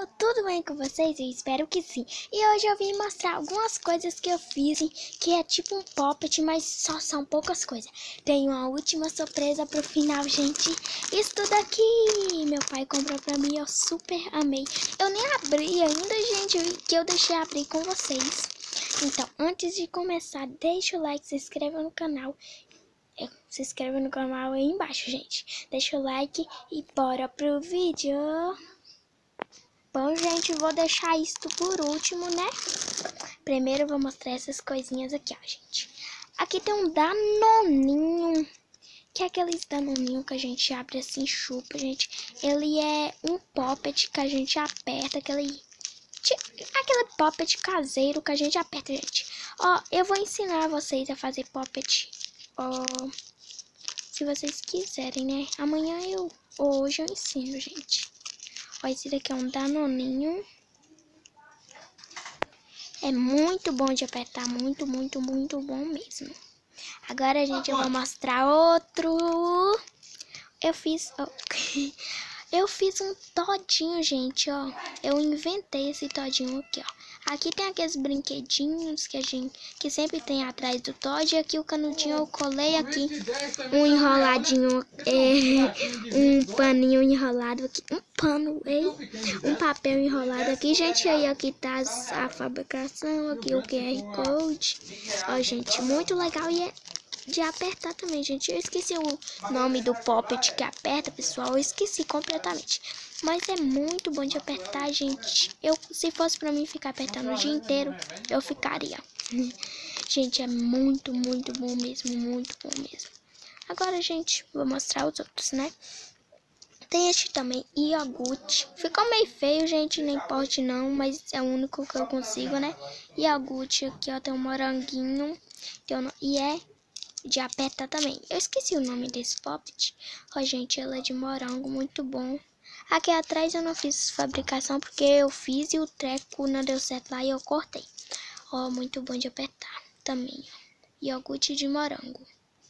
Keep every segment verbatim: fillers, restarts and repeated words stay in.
pessoal, tudo bem com vocês? Eu espero que sim. E hoje eu vim mostrar algumas coisas que eu fiz, que é tipo um poppet, mas só são poucas coisas. Tem uma última surpresa pro final, gente. Isso daqui meu pai comprou pra mim, eu super amei. Eu nem abri ainda, gente, que eu deixei abrir com vocês. Então, antes de começar, deixa o like, se inscreva no canal. Se inscreva no canal aí embaixo, gente. Deixa o like e bora pro vídeo. Bom, gente, vou deixar isto por último, né? Primeiro eu vou mostrar essas coisinhas aqui, ó, gente. Aqui tem um danoninho, que é aqueles danoninho que a gente abre assim, chupa, gente. Ele é um poppet que a gente aperta, aquele... Aquele poppet caseiro que a gente aperta, gente. Ó, eu vou ensinar vocês a fazer poppet, ó, se vocês quiserem, né? Amanhã eu, ou hoje eu ensino, gente. Ó, esse daqui é um danoninho. É muito bom de apertar, muito, muito, muito bom mesmo. Agora, gente, eu vou mostrar outro. Eu fiz... Oh, eu fiz um todinho, gente, ó. Eu inventei esse todinho aqui, ó. Aqui tem aqueles brinquedinhos que a gente que sempre tem atrás do Todd. E aqui o canudinho eu colei aqui um enroladinho, é, um paninho enrolado aqui, um pano, ei, um papel enrolado aqui, gente. Aí aqui tá a fabricação, aqui o Q R Code. Ó, gente, muito legal e é de apertar também, gente. Eu esqueci o nome do poppet que aperta, pessoal. Eu esqueci completamente. Mas é muito bom de apertar, gente. Eu, se fosse pra mim ficar apertando o dia inteiro, eu ficaria. Gente, é muito, muito bom mesmo. Muito bom mesmo. Agora, gente, vou mostrar os outros, né? Tem este também, iogurte. Ficou meio feio, gente, nem importa não, mas é o único que eu consigo, né? Iogurte aqui, ó, tem um moranguinho. Tem um, e é de apertar também. Eu esqueci o nome desse poppet. Ó, gente, ela é de morango, muito bom. Aqui atrás eu não fiz fabricação porque eu fiz e o treco não deu certo lá e eu cortei. Ó, muito bom de apertar também, ó. Iogurte de morango.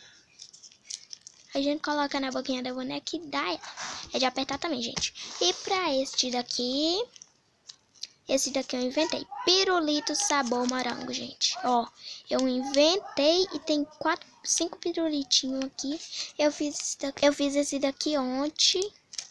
A gente coloca na boquinha da boneca e dá ela. É de apertar também, gente. E pra este daqui... Esse daqui eu inventei. Pirulito sabor morango, gente. Ó, eu inventei e tem quatro, cinco pirulitinhos aqui. Eu fiz esse daqui, eu fiz esse daqui ontem.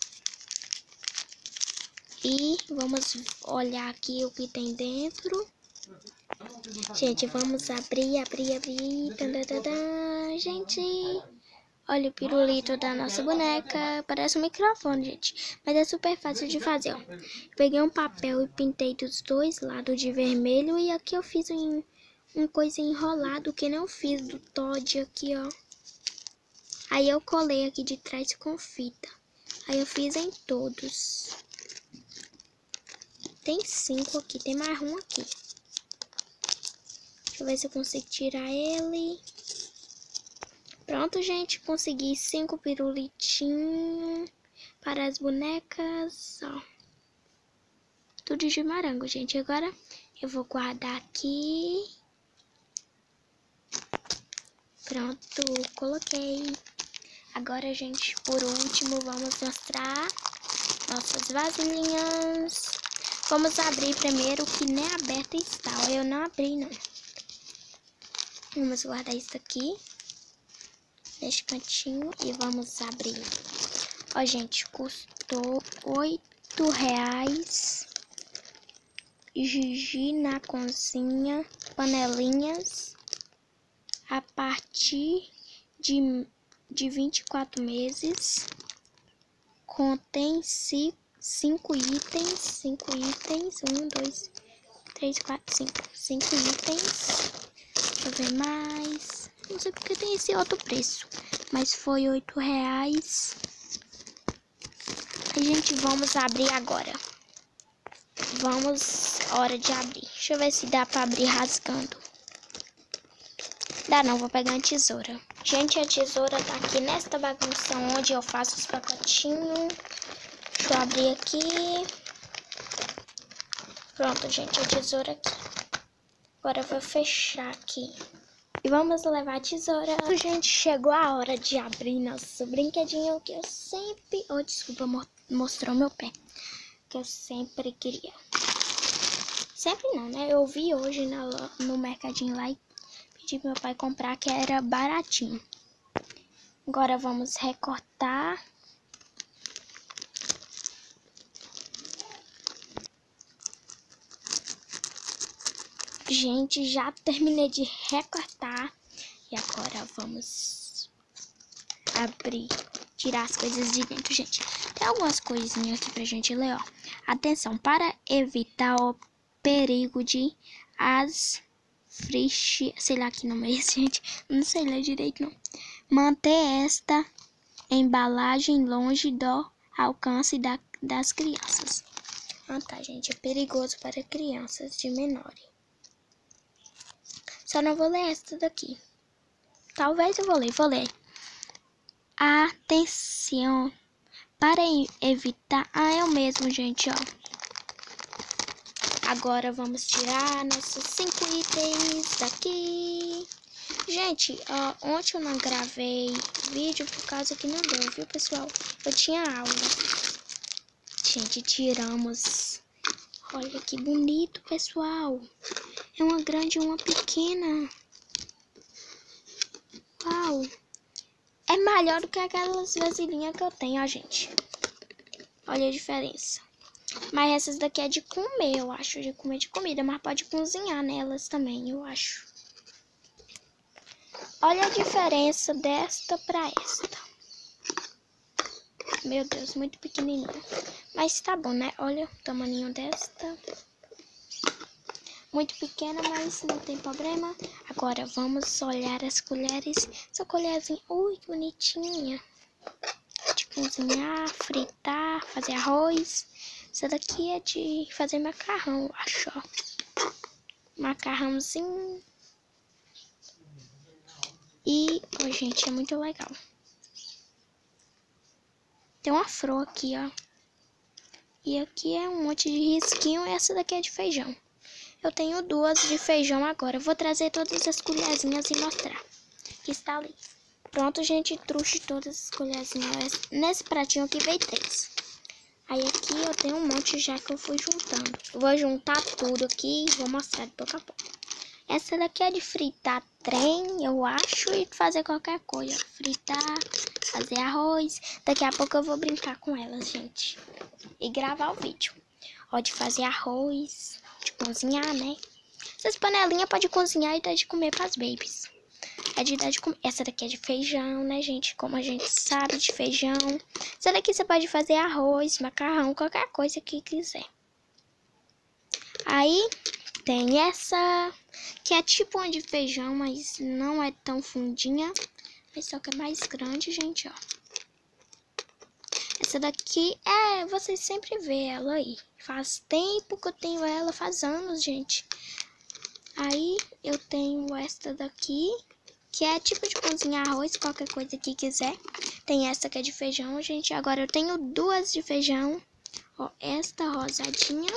E vamos olhar aqui o que tem dentro. Gente, vamos abrir, abrir, abrir. Tadadadã. Gente, olha o pirulito da nossa boneca. Parece um microfone, gente. Mas é super fácil de fazer, ó. Peguei um papel e pintei dos dois lados de vermelho. E aqui eu fiz um, um coisa enrolado que não fiz do Todd aqui, ó. Aí eu colei aqui de trás com fita. Aí eu fiz em todos. Tem cinco aqui, tem mais um aqui. Deixa eu ver se eu consigo tirar ele. Pronto, gente, consegui cinco pirulitinhos para as bonecas, ó. Tudo de morango, gente. Agora eu vou guardar aqui. Pronto, coloquei. Agora, gente, por último, vamos mostrar nossas vasilhinhas. Vamos abrir primeiro que nem aberta está. Eu não abri, não. Vamos guardar isso aqui neste cantinho e vamos abrir. Ó, gente, custou oito reais. Gigi na cozinha, panelinhas a partir de, de vinte e quatro meses. Contém cinco, cinco itens, cinco itens, um, dois, três, quatro, cinco, cinco itens. Deixa eu ver mais. Não sei porque tem esse outro preço, mas foi oito reais. A gente, vamos abrir agora. Vamos, hora de abrir. Deixa eu ver se dá pra abrir rasgando. Dá não, vou pegar uma tesoura. Gente, a tesoura tá aqui nesta bagunça onde eu faço os pacotinhos. Deixa eu abrir aqui. Pronto, gente, a tesoura aqui. Agora eu vou fechar aqui. E vamos levar a tesoura. Gente, chegou a hora de abrir nosso brinquedinho que eu sempre... Oh, desculpa, mostrou meu pé. que eu sempre queria. Sempre não, né? Eu vi hoje na, no mercadinho lá e pedi pro meu pai comprar, que era baratinho. Agora vamos recortar. Gente, já terminei de recortar. E agora vamos abrir, tirar as coisas de dentro, gente. Tem algumas coisinhas aqui pra gente ler, ó. Atenção, para evitar o perigo de asfixia, sei lá que nome é esse, gente. Não sei ler direito, não. Manter esta embalagem longe do alcance da, das crianças. Ah, tá, gente. É perigoso para crianças de menores. Só não vou ler essa daqui. Talvez eu vou ler, vou ler. Atenção, para evitar... Ah, é o mesmo, gente, ó. Agora vamos tirar nossos cinco itens daqui. Gente, ó, ontem eu não gravei vídeo por causa que não deu, viu, pessoal? Eu tinha aula. Gente, tiramos. Olha que bonito, pessoal. É uma grande e uma pequena. Uau. É melhor do que aquelas vasilhinhas que eu tenho, ó, gente. Olha a diferença. Mas essas daqui é de comer, eu acho. De comer de comida. Mas pode cozinhar nelas também, eu acho. Olha a diferença desta pra esta. Meu Deus, muito pequenininha. Mas tá bom, né? Olha o tamanho desta. Muito pequena, mas não tem problema. Agora vamos olhar as colheres. Essa colherzinha, ui, que bonitinha. De cozinhar, fritar, fazer arroz. Essa daqui é de fazer macarrão, eu acho, ó. Macarrãozinho. E, ó, gente, é muito legal. Tem uma flor aqui, ó. E aqui é um monte de risquinho. E essa daqui é de feijão. Eu tenho duas de feijão agora. Eu vou trazer todas as colherzinhas e mostrar. Que está ali. Pronto, gente. Trouxe todas as colherzinhas. Nesse pratinho aqui veio três. Aí aqui eu tenho um monte já que eu fui juntando. Eu vou juntar tudo aqui e vou mostrar de pouco a pouco. Essa daqui é de fritar trem, eu acho, e fazer qualquer coisa. Fritar, fazer arroz. Daqui a pouco eu vou brincar com elas, gente. E gravar o vídeo. Ó, de fazer arroz, de cozinhar, né? Essas panelinhas pode cozinhar e dar de comer pras babies. É de dar de comer. Essa daqui é de feijão, né, gente? Como a gente sabe, de feijão. Essa daqui você pode fazer arroz, macarrão, qualquer coisa que quiser. Aí tem essa, que é tipo uma de feijão, mas não é tão fundinha. Mas só que é mais grande, gente, ó. Essa daqui, é, vocês sempre vê ela aí. Faz tempo que eu tenho ela, faz anos, gente. Aí eu tenho esta daqui, que é tipo de cozinhar arroz, qualquer coisa que quiser. Tem essa que é de feijão, gente. Agora eu tenho duas de feijão. Ó, esta rosadinha.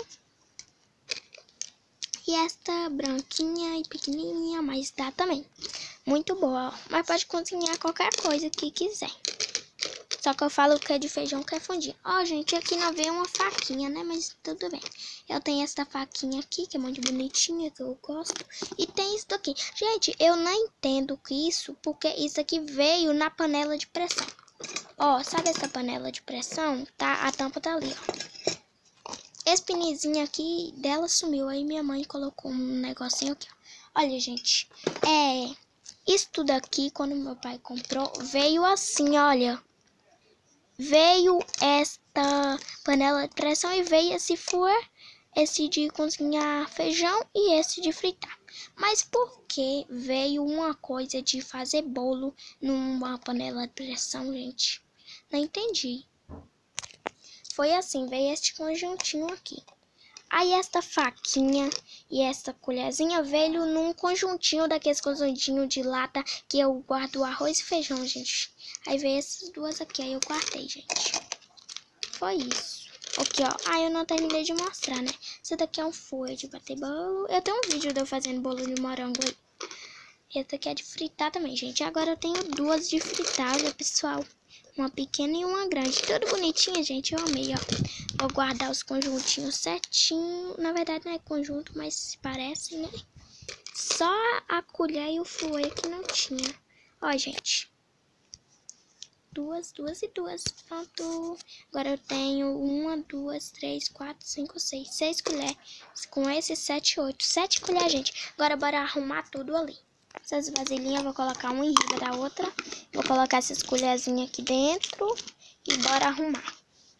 E esta branquinha e pequenininha, mas dá também. Muito boa, ó. Mas pode cozinhar qualquer coisa que quiser. Só que eu falo que é de feijão que é fundinho. Ó, gente, aqui não veio uma faquinha, né? Mas tudo bem. Eu tenho essa faquinha aqui, que é muito bonitinha, que eu gosto. E tem isso daqui. Gente, eu não entendo isso, porque isso aqui veio na panela de pressão. Ó, sabe essa panela de pressão? Tá, a tampa tá ali, ó. Esse pinizinho aqui dela sumiu. Aí minha mãe colocou um negocinho aqui, ó. Olha, gente, é... isso tudo aqui, quando meu pai comprou, veio assim, olha. Veio esta panela de pressão e veio esse fouet, esse de cozinhar feijão e esse de fritar. Mas por que veio uma coisa de fazer bolo numa panela de pressão, gente? Não entendi. Foi assim, veio este conjuntinho aqui. Aí esta faquinha e esta colherzinha veio num conjuntinho daqueles conjuntinhos de lata que eu guardo arroz e feijão, gente. Aí veio essas duas aqui, aí eu guardei, gente. Foi isso. Aqui, ó. Ah, eu não terminei de mostrar, né? Essa daqui é um fouet de bater bolo. Eu tenho um vídeo de eu fazendo bolo de morango aí. E essa aqui é de fritar também, gente. Agora eu tenho duas de fritar, olha, pessoal. Uma pequena e uma grande. Tudo bonitinha, gente. Eu amei, ó. Vou guardar os conjuntinhos certinho. Na verdade não é conjunto, mas se parecem, né? Só a colher e o fouet que não tinha. Ó, gente. Duas, duas e duas. Pronto. Agora eu tenho uma, duas, três, quatro, cinco, seis. Seis colheres. Com esses, sete, oito. Sete colheres, gente. Agora bora arrumar tudo ali. Essas vasilhinhas eu vou colocar uma em riba da outra. Vou colocar essas colherzinhas aqui dentro. E bora arrumar.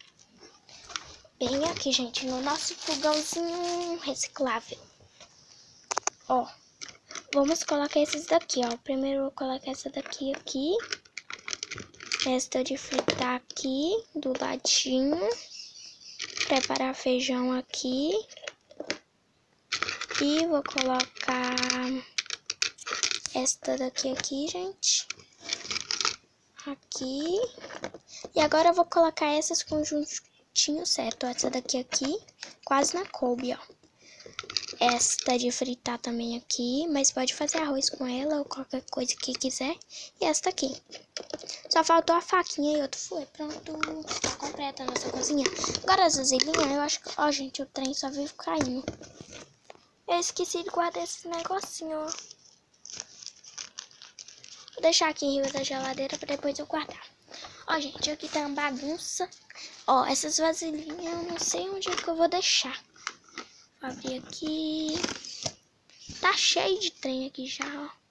Bem aqui, gente, no nosso fogãozinho reciclável. Ó. Vamos colocar esses daqui, ó. Primeiro eu vou colocar essa daqui aqui. Esta de fritar aqui, do ladinho. Preparar feijão aqui. E vou colocar esta daqui aqui, gente. Aqui. E agora eu vou colocar essas conjuntinhos certo. Essa daqui aqui, quase na coube, ó. Esta de fritar também aqui, mas pode fazer arroz com ela ou qualquer coisa que quiser. E esta aqui. Só faltou a faquinha e outro foi. Pronto, tá completa a nossa cozinha. Agora as vasilhinhas, eu acho que... Ó, gente, o trem só vive caindo. Eu esqueci de guardar esse negocinho, ó. Vou deixar aqui em riba da geladeira pra depois eu guardar. Ó, gente, aqui tá uma bagunça. Ó, essas vasilhinhas eu não sei onde é que eu vou deixar. Vou abrir aqui. Tá cheio de trem aqui já, ó.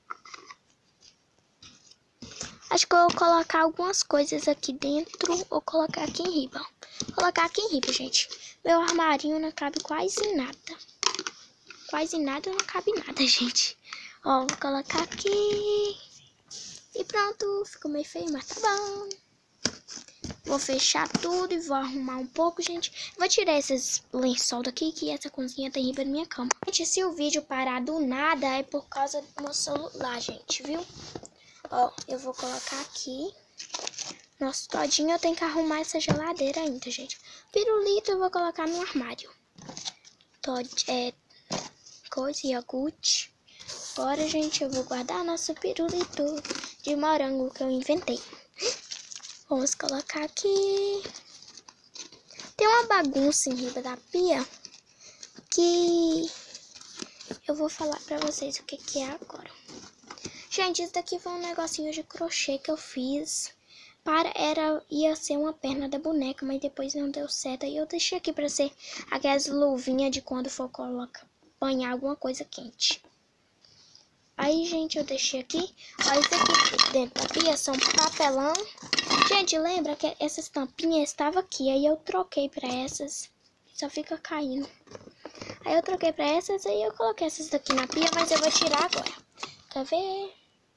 Acho que eu vou colocar algumas coisas aqui dentro ou colocar aqui em riba. Vou colocar aqui em riba, gente. Meu armarinho não cabe quase nada. Quase nada não cabe nada, gente. Ó, vou colocar aqui. E pronto, ficou meio feio, mas tá bom. Vou fechar tudo e vou arrumar um pouco, gente. Vou tirar esses lençol daqui, que essa cozinha tem riba na minha cama. Gente, se o vídeo parar do nada, é por causa do meu celular, gente, viu? Ó, eu vou colocar aqui. Nossa, todinho eu tenho que arrumar essa geladeira ainda, gente. Pirulito eu vou colocar no armário. Tod, é, coisa, iogurte. Agora, gente, eu vou guardar nosso pirulito de morango que eu inventei. Vamos colocar aqui. Tem uma bagunça em riba da pia que eu vou falar pra vocês o que que é agora. Gente, isso daqui foi um negocinho de crochê que eu fiz. Para, era, ia ser uma perna da boneca, mas depois não deu certo. Aí eu deixei aqui pra ser aquelas luvinhas de quando for colocar, banhar alguma coisa quente. Aí, gente, eu deixei aqui. Olha, isso aqui dentro da pia são papelão. Gente, lembra que essas tampinhas estavam aqui. Aí eu troquei pra essas. Só fica caindo. Aí eu troquei pra essas. Aí eu coloquei essas daqui na pia, mas eu vou tirar agora. Quer ver?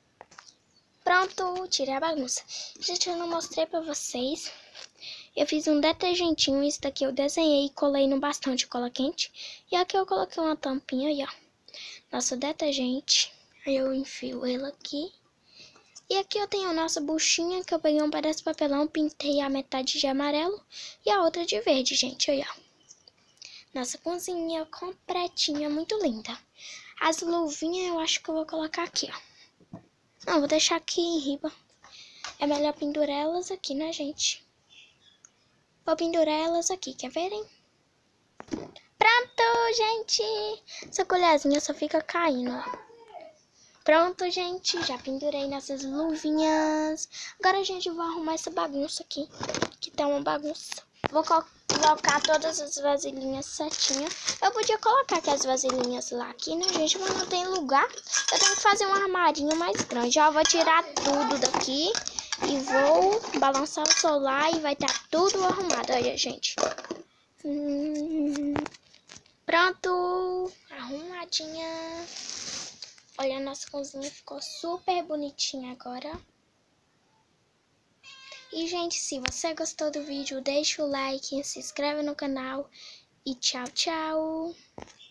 Pronto, tirei a bagunça. Gente, eu não mostrei pra vocês. Eu fiz um detergentinho. Isso daqui eu desenhei e colei no bastão de cola quente. E aqui eu coloquei uma tampinha aí, ó. Nosso detergente. Aí eu enfio ele aqui. E aqui eu tenho a nossa buchinha, que eu peguei um pedaço de papelão, pintei a metade de amarelo e a outra de verde, gente. Aí, ó. Nossa cozinha completinha, muito linda. As luvinhas eu acho que eu vou colocar aqui, ó. Não, vou deixar aqui em riba. É melhor pendurar elas aqui, né, gente? Vou pendurar elas aqui, quer verem? Pronto, gente! Essa colherzinha só fica caindo, ó. Pronto, gente, já pendurei nessas luvinhas. Agora, gente, eu vou arrumar essa bagunça aqui, que tá uma bagunça. Vou colocar todas as vasilhinhas certinho. Eu podia colocar aqui as vasilhinhas lá aqui, né, gente? Mas não tem lugar. Eu tenho que fazer um armarinho mais grande. Ó, vou tirar tudo daqui e vou balançar o celular e vai estar tá tudo arrumado. Olha, gente. Hum, pronto. Arrumadinha. Olha, a nossa cozinha ficou super bonitinha agora. E, gente, se você gostou do vídeo, deixa o like, se inscreve no canal e tchau, tchau!